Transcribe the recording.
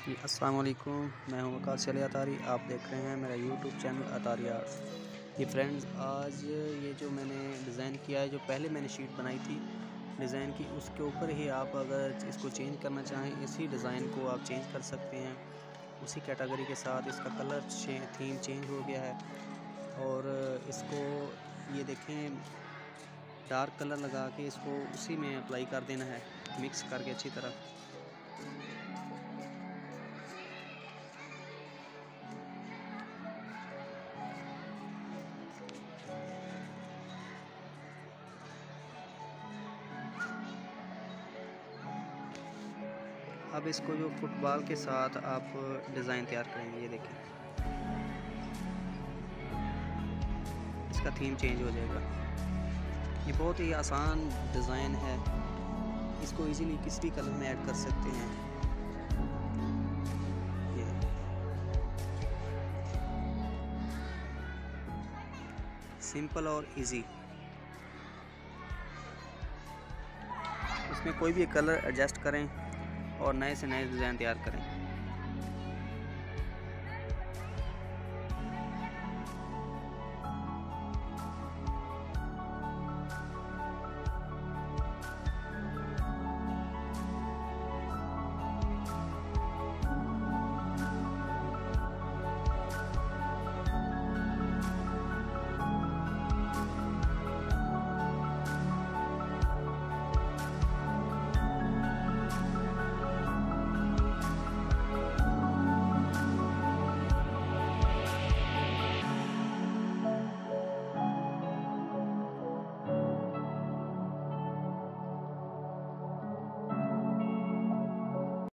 जी अस्सलाम वालेकुम, मैं हूं वकास अली अतारी। आप देख रहे हैं मेरा यूट्यूब चैनल अतारी आर्ट्स। ये फ्रेंड्स, आज ये जो मैंने डिज़ाइन किया है, जो पहले मैंने शीट बनाई थी डिज़ाइन की, उसके ऊपर ही आप अगर इसको चेंज करना चाहें, इसी डिज़ाइन को आप चेंज कर सकते हैं। उसी कैटेगरी के साथ इसका कलर थीम चेंज हो गया है। और इसको ये देखें, डार्क कलर लगा के इसको उसी में अप्लाई कर देना है, मिक्स करके अच्छी तरह। अब इसको जो फुटबॉल के साथ आप डिज़ाइन तैयार करेंगे, ये देखें, इसका थीम चेंज हो जाएगा। ये बहुत ही आसान डिज़ाइन है, इसको इजीली किसी भी कलर में ऐड कर सकते हैं। ये सिंपल और इजी, इसमें कोई भी कलर एडजस्ट करें और नए से नए डिज़ाइन तैयार करें।